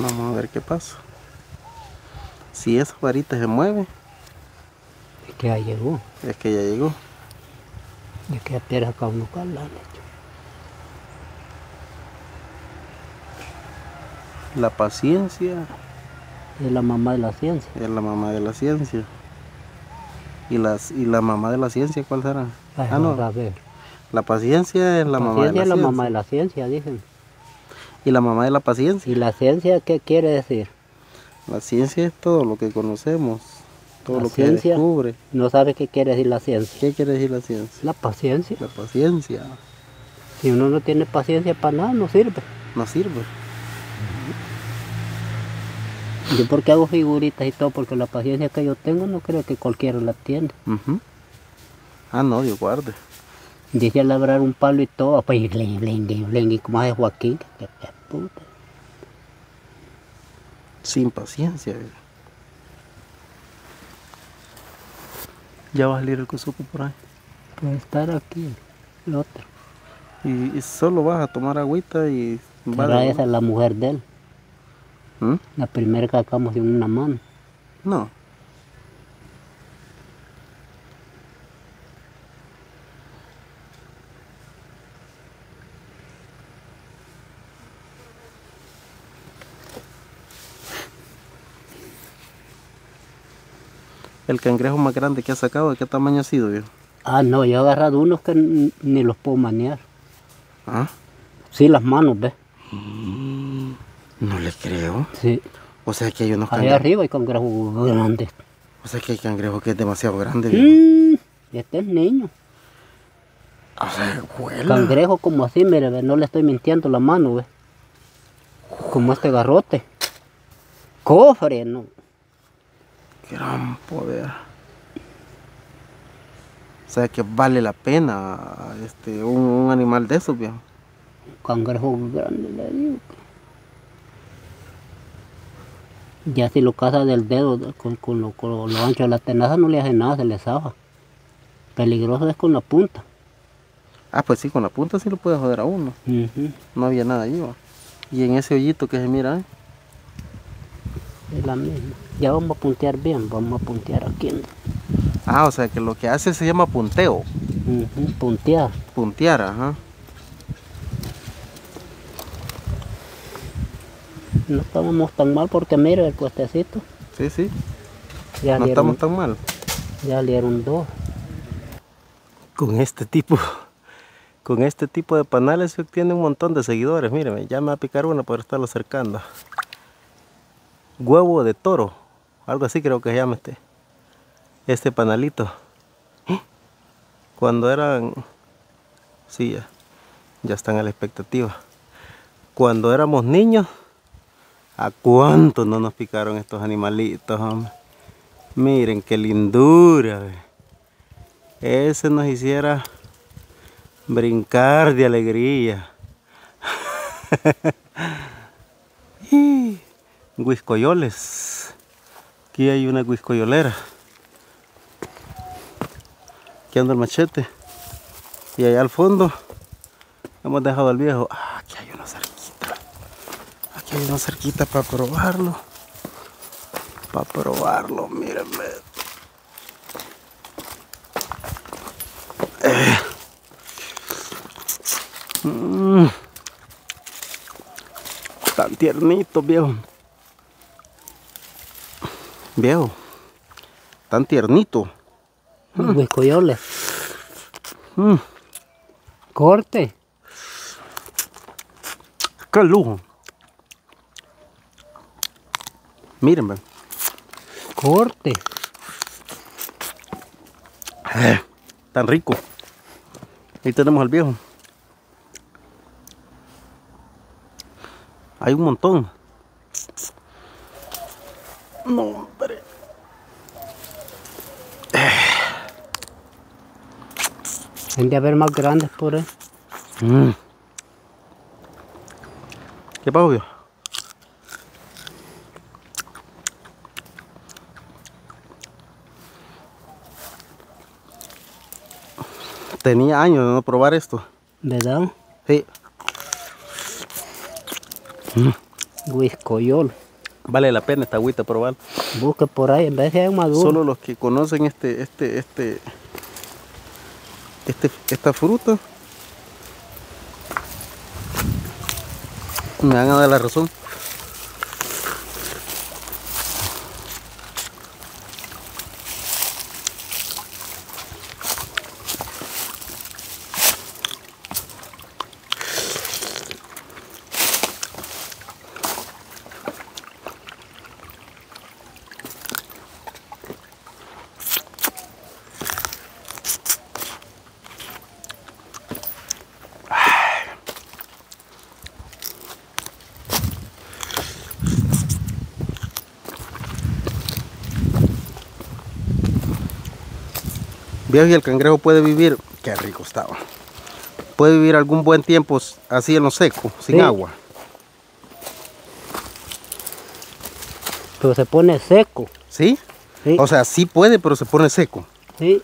Vamos a ver qué pasa. Si esa varita se mueve, Es que ya llegó. es que ya llegó. Es que ya pierde acá uno calán. La paciencia Es la mamá de la ciencia. es la mamá de la ciencia. ¿Y la mamá de la ciencia cuál será? Ah, No. a ver. La paciencia es la mamá de la Paciencia es la mamá de ciencia. la ciencia, dicen. Y la mamá de la paciencia. ¿Y la ciencia qué quiere decir? La ciencia es todo lo que conocemos, todo La lo que ciencia descubre. no sabe qué quiere decir la ciencia. ¿Qué quiere decir la ciencia? La paciencia. La paciencia Si uno no tiene paciencia para nada, no sirve. no sirve. Yo porque hago figuritas y todo, porque la paciencia que yo tengo no creo que cualquiera la tiene. Ah, no, Dios guarde. Dice labrar un palo y todo, pues y como hace Joaquín, que puta. Sin paciencia. Ya va a salir el cuzuco por ahí. Puede estar aquí, el otro. Y solo vas a tomar agüita y Será esa la mujer de él. ¿Mm? La primera que sacamos en una mano. No. El cangrejo más grande que ha sacado, ¿de qué tamaño ha sido, viejo? Ah, no, yo he agarrado unos que ni los puedo manear. ¿Ah? Sí, las manos, ¿ves? No le creo. Sí. O sea que hay unos Allá cangrejos. arriba hay cangrejos grandes. O sea que hay cangrejos que es demasiado grande, viejo. Este es niño. O sea, huela. Cangrejo como así, mire, ve, no le estoy mintiendo la mano, ¿ves? Como este garrote. Cofre, ¿no? Gran poder. O sea que vale la pena un animal de esos, viejo. Cangrejo grande, le digo. Ya si lo caza del dedo, con lo ancho de la tenaza no le hace nada, se le zafa. Peligroso es con la punta. Ah, pues sí, con la punta sí lo puede joder a uno. No había nada allí, ¿va? Y en ese hoyito que se mira ahí. Es la misma. Ya vamos a puntear bien, vamos a puntear aquí. Ah, o sea que lo que hace se llama punteo. Puntear. Puntear, ajá. No estábamos tan mal porque mira el puestecito. Sí, sí. Ya No estamos tan mal. Ya salieron dos. Con este tipo de panales se obtiene un montón de seguidores. Mírenme, ya me va a picar uno por estarlo acercando. Huevo de toro. Algo así creo que se llama este panalito. Cuando eran... Sí, ya están a la expectativa. Cuando éramos niños, ¿a cuánto no nos picaron estos animalitos, hombre? Miren qué lindura. Ese nos hiciera brincar de alegría. Huiscoyoles. Aquí hay una huiscoyolera. Aquí anda el machete. Y allá al fondo hemos dejado al viejo. Ah, aquí hay una cerquita. Aquí hay una cerquita para probarlo. Para probarlo, mírenme. Tan tiernito, viejo. Viejo. Tan tiernito. Huiscoyoles. Corte. ¡Qué lujo! Mírenme. Corte. Tan rico. Ahí tenemos al viejo. Hay un montón. No, hombre. Han de haber más grandes por ahí. ¿Qué pasa, viejo? Tenía años de no probar esto. ¿Verdad? Sí. Huiscoyol. Vale la pena esta agüita probar. Busque por ahí, en vez de hay maduro. Solo los que conocen esta fruta me van a dar la razón. Viejo, y el cangrejo puede vivir, qué rico estaba. Puede vivir algún buen tiempo así en lo seco, sin agua. Pero se pone seco. ¿Sí? Sí. O sea, sí puede, pero se pone seco. Sí.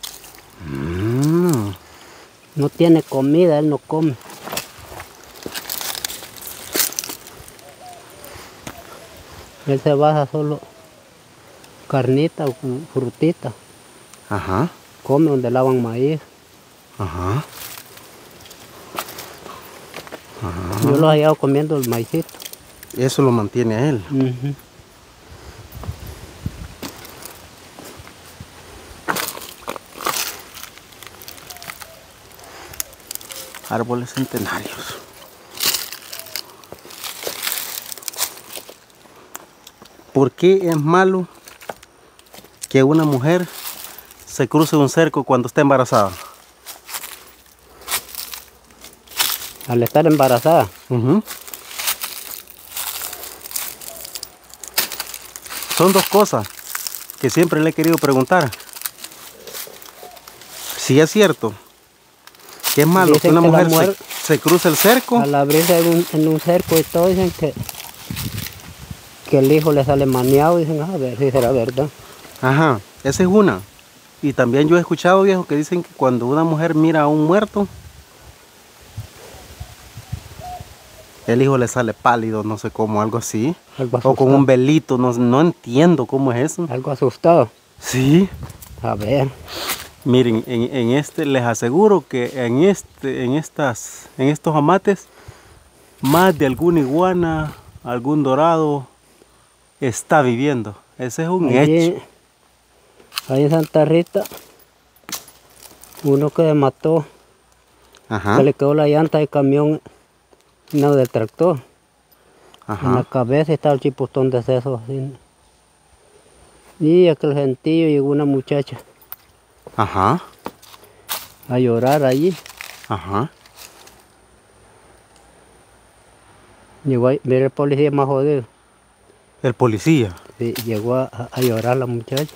No tiene comida, él no come. Él se baja solo carnita o frutita. Ajá. Come donde lavan maíz. Ajá. Yo lo he hallado comiendo el maicito. Eso lo mantiene a él. Árboles centenarios. ¿Por qué es malo que una mujer se cruce un cerco cuando está embarazada? Al estar embarazada. Son dos cosas que siempre le he querido preguntar. Si es cierto que es malo que una mujer se cruce el cerco. Al abrirse en un cerco y todo, dicen que el hijo le sale maniado. Dicen, a ver si será verdad. Ajá, esa es una. Y también yo he escuchado, viejo, que dicen que cuando una mujer mira a un muerto, el hijo le sale pálido, no sé cómo, algo así. O con un velito, no entiendo cómo es eso. Algo asustado. Sí. A ver. Miren, en este les aseguro que en estos amates, más de alguna iguana, algún dorado, está viviendo. Ese es un hecho. Ahí en Santa Rita, uno que mató, que le quedó la llanta del camión, no, del tractor. En la cabeza estaba el chipostón de sesos. Así. Y aquel gentío llegó una muchacha a llorar allí. Llegó ahí, mira el policía más jodido. ¿El policía? Sí, llegó a llorar la muchacha.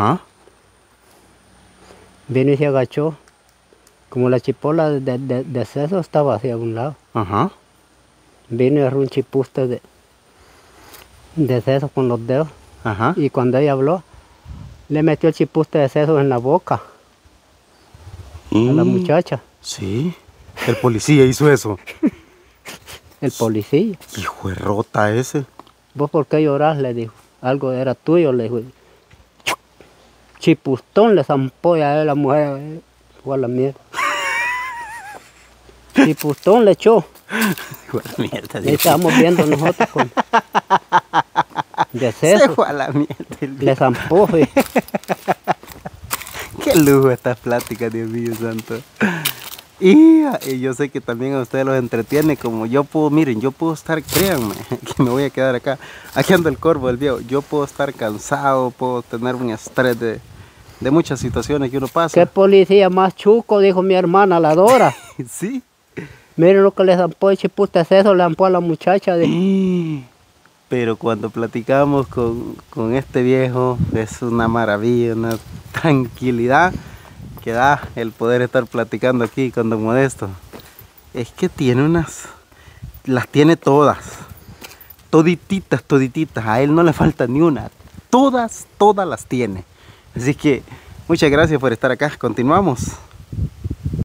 Vino y se agachó. Como la chipola de sesos estaba hacia un lado. Vino y agarró un chipuste de sesos con los dedos. Y cuando ella habló, le metió el chipuste de sesos en la boca a la muchacha. Sí, el policía hizo eso. El policía. Hijo de rota ese. ¿Vos por qué llorás? Le dijo. Algo era tuyo, le dijo. Chipustón le zampó a él, la mujer. Fue a la mierda. Chipustón le echó. Mierda, ahí estábamos viendo nosotros con de seso. Se fue a la mierda. Le zampó. Qué lujo estas pláticas, Dios mío santo. Y yo sé que también a ustedes los entretiene, como yo puedo, miren, yo puedo estar, créanme, que me voy a quedar acá. Aquí ando el corvo, el viejo. Yo puedo estar cansado, puedo tener un estrés de muchas situaciones que uno pasa. ¿Qué policía más chuco? Dijo mi hermana, la Dora. Sí. Miren lo que le zampó el chipuste eso, le zampó a la muchacha. Pero cuando platicamos con este viejo, es una maravilla, una tranquilidad que da el poder estar platicando aquí con Don Modesto. Es que tiene las tiene todas, todititas, a él no le falta ni una, todas las tiene. Así que muchas gracias por estar acá, continuamos.